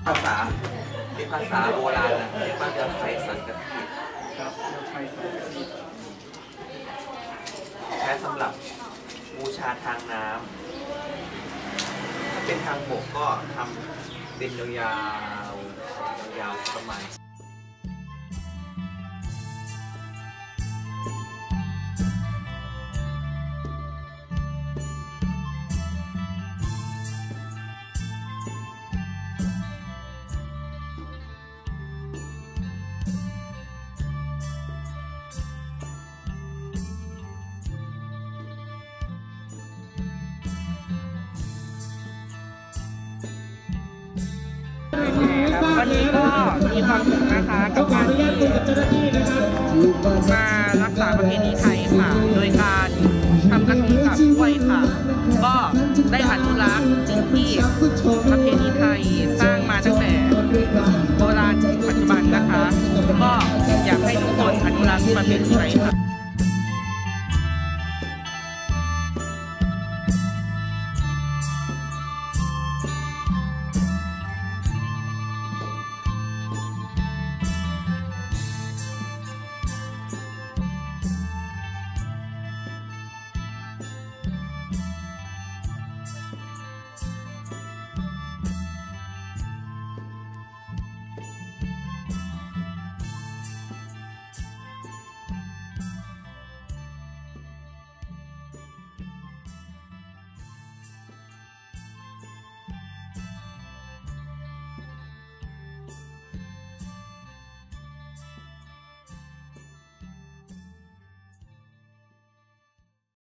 ภาษาเป็นภาษาโบราณนะเรียกว่าเรือไฟสังกะสีครับเรือไฟสังกะสีใช้สำหรับบูชาทางน้ำถ้าเป็นทางบกก็ทำเป็นยาวๆประมาณวันนี้ก็มีความสุขนะคะกับการที่มารักษาประเพณีไทยค่ะโดยการทำกระทงกับกล้วยค่ะก็ได้อนุรักษ์สิ่งที่ประเพณีไทยสร้างมาตั้งแต่โบราณจนถึงปัจจุบันนะคะก็อยากให้ทุกคนอนุรักษ์ประเพณีไทยค่ะ